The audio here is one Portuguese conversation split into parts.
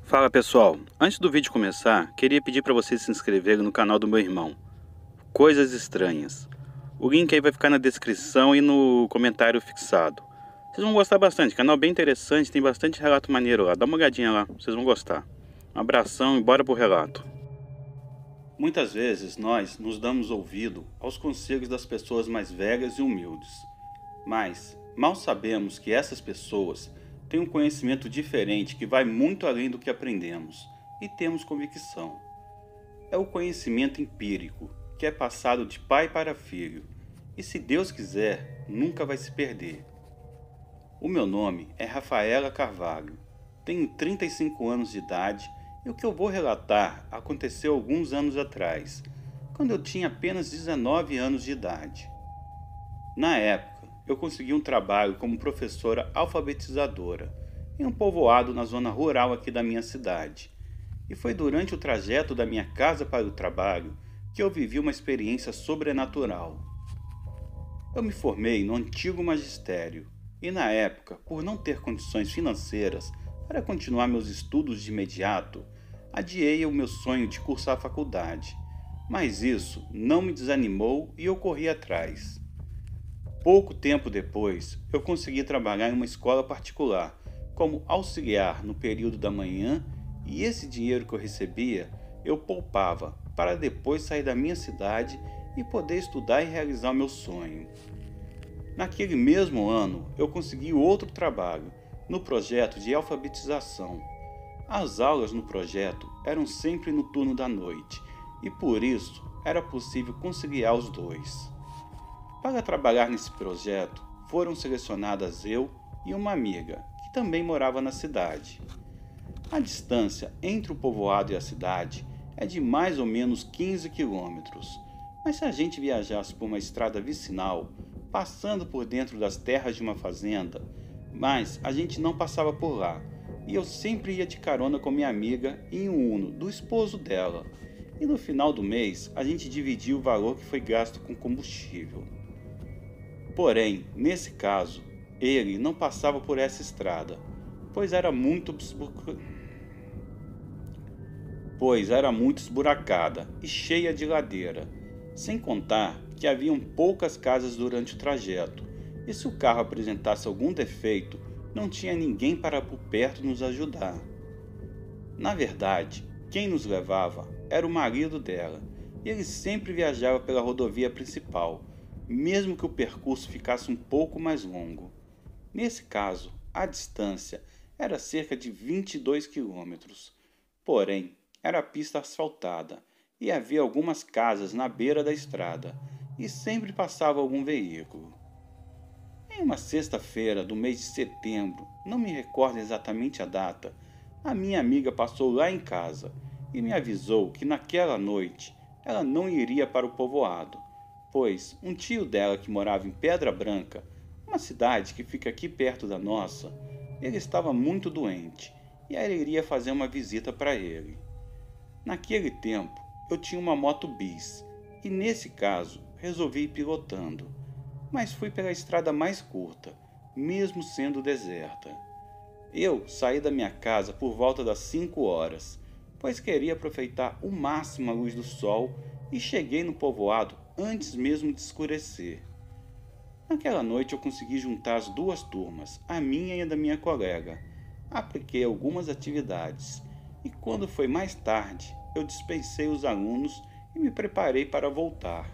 Fala pessoal, antes do vídeo começar, queria pedir para vocês se inscreverem no canal do meu irmão, Coisas Estranhas. O link aí vai ficar na descrição e no comentário fixado. Vocês vão gostar bastante, canal bem interessante, tem bastante relato maneiro lá, dá uma olhadinha lá, vocês vão gostar. Um abração e bora pro relato. Muitas vezes nós nos damos ouvido aos conselhos das pessoas mais velhas e humildes, mas mal sabemos que essas pessoas têm um conhecimento diferente que vai muito além do que aprendemos e temos convicção. É o conhecimento empírico, que é passado de pai para filho, e se Deus quiser, nunca vai se perder. O meu nome é Rafaela Carvalho, tenho 35 anos de idade e o que eu vou relatar aconteceu alguns anos atrás, quando eu tinha apenas 19 anos de idade. Na época, eu consegui um trabalho como professora alfabetizadora em um povoado na zona rural aqui da minha cidade. E foi durante o trajeto da minha casa para o trabalho que eu vivi uma experiência sobrenatural. Eu me formei no antigo magistério e, na época, por não ter condições financeiras para continuar meus estudos de imediato, adiei o meu sonho de cursar a faculdade. Mas isso não me desanimou e eu corri atrás. Pouco tempo depois, eu consegui trabalhar em uma escola particular como auxiliar no período da manhã e esse dinheiro que eu recebia eu poupava para depois sair da minha cidade e poder estudar e realizar o meu sonho. Naquele mesmo ano, eu consegui outro trabalho no projeto de alfabetização. As aulas no projeto eram sempre no turno da noite e por isso era possível conciliar os dois. Para trabalhar nesse projeto, foram selecionadas eu e uma amiga, que também morava na cidade. A distância entre o povoado e a cidade é de mais ou menos 15 quilômetros, mas se a gente viajasse por uma estrada vicinal, passando por dentro das terras de uma fazenda, mas a gente não passava por lá, e eu sempre ia de carona com minha amiga em um Uno do esposo dela, e no final do mês a gente dividia o valor que foi gasto com combustível. Porém, nesse caso, ele não passava por essa estrada, pois era muito esburacada e cheia de ladeira, sem contar que haviam poucas casas durante o trajeto, e se o carro apresentasse algum defeito, não tinha ninguém para por perto nos ajudar. Na verdade, quem nos levava era o marido dela, e ele sempre viajava pela rodovia principal, mesmo que o percurso ficasse um pouco mais longo. Nesse caso, a distância era cerca de 22 quilômetros. Porém, era pista asfaltada e havia algumas casas na beira da estrada e sempre passava algum veículo. Em uma sexta-feira do mês de setembro, não me recordo exatamente a data, a minha amiga passou lá em casa e me avisou que naquela noite ela não iria para o povoado, pois um tio dela que morava em Pedra Branca, uma cidade que fica aqui perto da nossa, ele estava muito doente e ela iria fazer uma visita para ele. Naquele tempo, eu tinha uma moto bis e nesse caso resolvi ir pilotando, mas fui pela estrada mais curta, mesmo sendo deserta. Eu saí da minha casa por volta das 5 horas, pois queria aproveitar o máximo a luz do sol e cheguei no povoado antes mesmo de escurecer. Naquela noite eu consegui juntar as duas turmas, a minha e a da minha colega. Apliquei algumas atividades e quando foi mais tarde, eu dispensei os alunos e me preparei para voltar.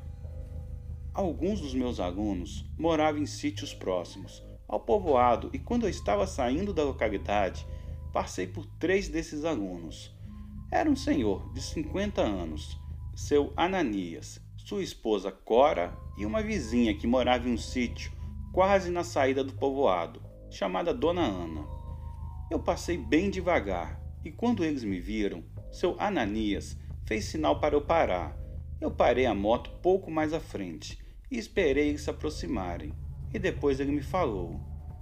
Alguns dos meus alunos moravam em sítios próximos ao povoado e quando eu estava saindo da localidade, passei por 3 desses alunos. Era um senhor de 50 anos, seu Ananias, sua esposa Cora e uma vizinha que morava em um sítio quase na saída do povoado, chamada Dona Ana. Eu passei bem devagar e quando eles me viram, seu Ananias fez sinal para eu parar. Eu parei a moto pouco mais à frente e esperei eles se aproximarem. E depois ele me falou: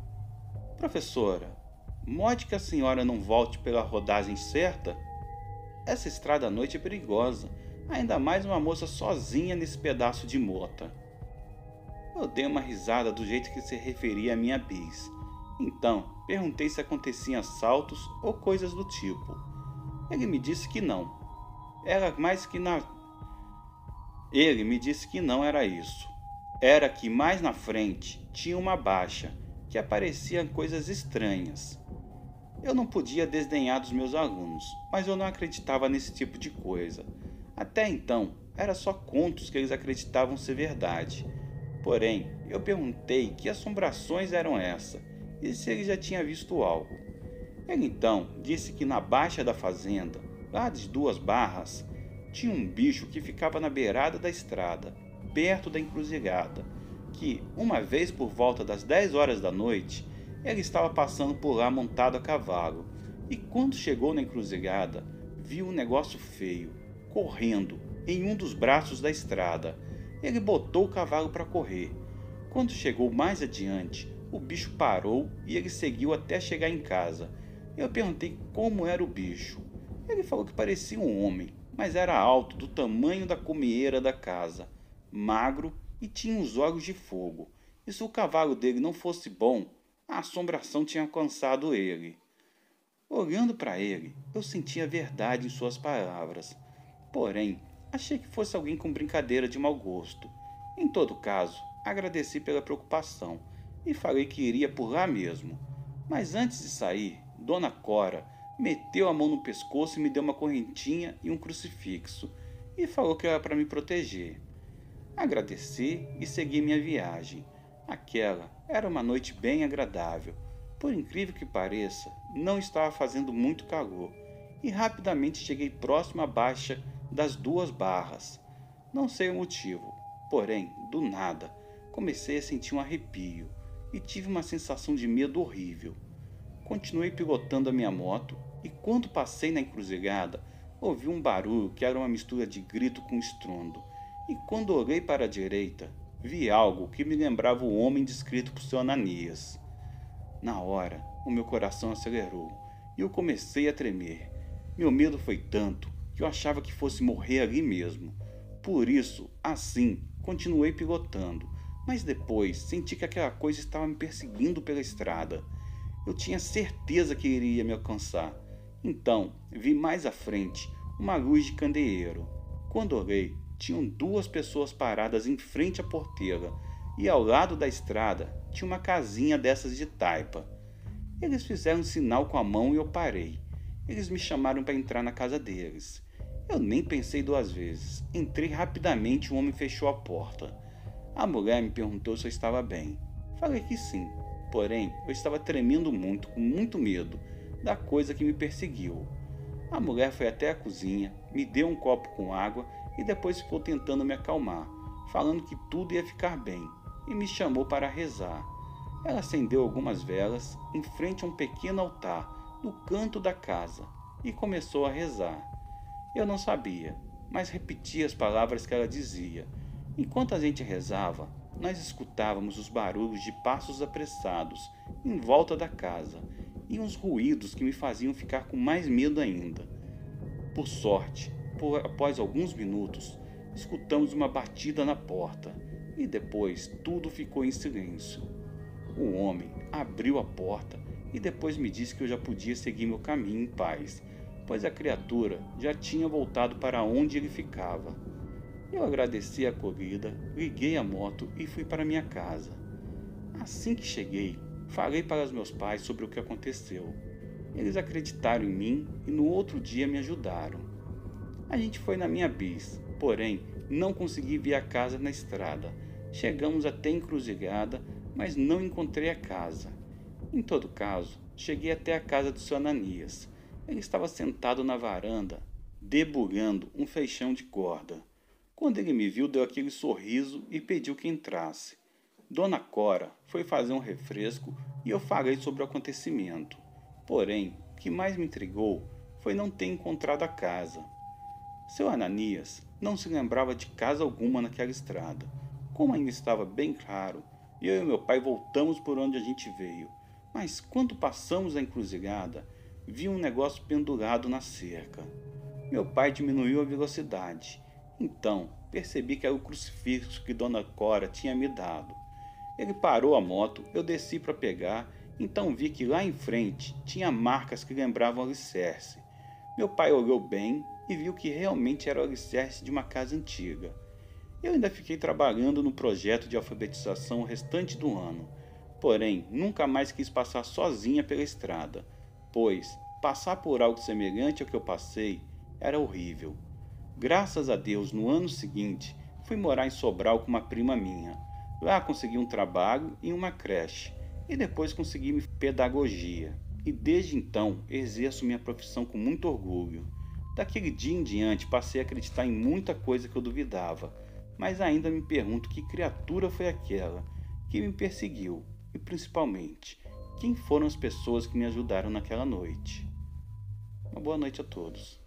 Professora, mode que a senhora não volte pela rodagem certa? Essa estrada à noite é perigosa, ainda mais uma moça sozinha nesse pedaço de mota. Eu dei uma risada do jeito que se referia à minha bis. Então, perguntei se aconteciam assaltos ou coisas do tipo. Ele me disse que não. Era mais que na... Ele me disse que não era isso. Era que mais na frente tinha uma baixa, que apareciam coisas estranhas. Eu não podia desdenhar dos meus alunos, mas eu não acreditava nesse tipo de coisa. Até então, era só contos que eles acreditavam ser verdade. Porém, eu perguntei que assombrações eram essas e se ele já tinha visto algo. Ele então disse que na baixa da fazenda, lá de 2 barras, tinha um bicho que ficava na beirada da estrada, perto da encruzilhada, que, uma vez por volta das 10 horas da noite, ele estava passando por lá montado a cavalo, e quando chegou na encruzilhada, viu um negócio feio, correndo em um dos braços da estrada. Ele botou o cavalo para correr. Quando chegou mais adiante, o bicho parou e ele seguiu até chegar em casa. Eu perguntei como era o bicho. Ele falou que parecia um homem, mas era alto, do tamanho da comieira da casa, magro e tinha os olhos de fogo. E se o cavalo dele não fosse bom, a assombração tinha alcançado ele. Olhando para ele, eu sentia verdade em suas palavras. Porém, achei que fosse alguém com brincadeira de mau gosto. Em todo caso, agradeci pela preocupação e falei que iria por lá mesmo. Mas antes de sair, Dona Cora meteu a mão no pescoço e me deu uma correntinha e um crucifixo e falou que era para me proteger. Agradeci e segui minha viagem. Aquela era uma noite bem agradável. Por incrível que pareça, não estava fazendo muito calor e rapidamente cheguei próximo à baixa das 2 barras. Não sei o motivo, porém, do nada, comecei a sentir um arrepio e tive uma sensação de medo horrível. Continuei pilotando a minha moto e quando passei na encruzilhada, ouvi um barulho que era uma mistura de grito com estrondo. E quando olhei para a direita, vi algo que me lembrava o homem descrito por seu Ananias. Na hora, o meu coração acelerou e eu comecei a tremer. Meu medo foi tanto que eu achava que fosse morrer ali mesmo. Por isso, assim, continuei pilotando, mas depois senti que aquela coisa estava me perseguindo pela estrada. Eu tinha certeza que iria me alcançar. Então, vi mais à frente uma luz de candeeiro. Quando olhei, tinham 2 pessoas paradas em frente à porteira e ao lado da estrada tinha uma casinha dessas de taipa. Eles fizeram um sinal com a mão e eu parei. Eles me chamaram para entrar na casa deles. Eu nem pensei 2 vezes. Entrei rapidamente e o homem fechou a porta. A mulher me perguntou se eu estava bem. Falei que sim, porém eu estava tremendo muito, com muito medo da coisa que me perseguiu. A mulher foi até a cozinha, me deu um copo com água e depois ficou tentando me acalmar, falando que tudo ia ficar bem, e me chamou para rezar. Ela acendeu algumas velas em frente a um pequeno altar no canto da casa e começou a rezar. Eu não sabia, mas repetia as palavras que ela dizia. Enquanto a gente rezava, nós escutávamos os barulhos de passos apressados em volta da casa e uns ruídos que me faziam ficar com mais medo ainda. Por sorte, após alguns minutos, escutamos uma batida na porta e depois tudo ficou em silêncio. O homem abriu a porta e depois me disse que eu já podia seguir meu caminho em paz, pois a criatura já tinha voltado para onde ele ficava. Eu agradeci a acolhida, liguei a moto e fui para minha casa. Assim que cheguei, falei para os meus pais sobre o que aconteceu. Eles acreditaram em mim e no outro dia me ajudaram. A gente foi na minha bis, porém não consegui ver a casa na estrada. Chegamos até a encruzilhada, mas não encontrei a casa. Em todo caso, cheguei até a casa do seu Ananias. Ele estava sentado na varanda, debulhando um feixão de corda. Quando ele me viu, deu aquele sorriso e pediu que entrasse. Dona Cora foi fazer um refresco e eu falei sobre o acontecimento. Porém, o que mais me intrigou foi não ter encontrado a casa. Seu Ananias não se lembrava de casa alguma naquela estrada. Como ainda estava bem claro, eu e meu pai voltamos por onde a gente veio. Mas quando passamos a encruzilhada, vi um negócio pendurado na cerca. Meu pai diminuiu a velocidade. Então, percebi que era o crucifixo que Dona Cora tinha me dado. Ele parou a moto, eu desci para pegar, então vi que lá em frente tinha marcas que lembravam alicerce. Meu pai olhou bem e viu que realmente era o alicerce de uma casa antiga. Eu ainda fiquei trabalhando no projeto de alfabetização o restante do ano, porém nunca mais quis passar sozinha pela estrada, pois passar por algo semelhante ao que eu passei era horrível. Graças a Deus, no ano seguinte, fui morar em Sobral com uma prima minha. Lá consegui um trabalho em uma creche e depois consegui pedagogia. E desde então exerço minha profissão com muito orgulho. Daquele dia em diante passei a acreditar em muita coisa que eu duvidava, mas ainda me pergunto que criatura foi aquela que me perseguiu e principalmente quem foram as pessoas que me ajudaram naquela noite. Uma boa noite a todos.